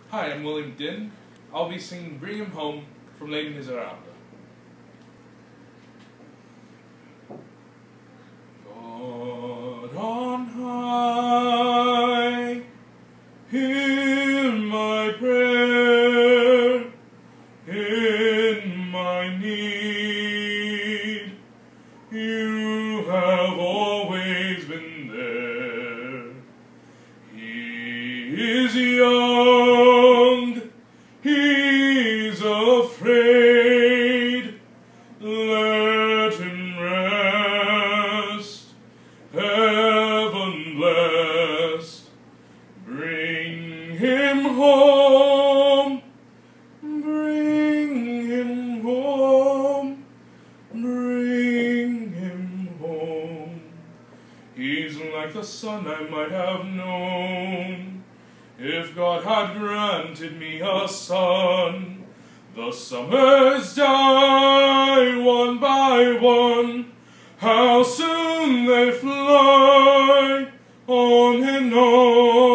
Hi, I'm William Din. I'll be singing Bring Him Home from Les Miserables. God on high, hear my prayer in my need. You have always been there. He is young, he's afraid. Let him rest, heaven blessed. Bring him home, bring him home, bring him home. He's like the son I might have known, if God had granted me a son. The summers die one by one, how soon they fly, on and on.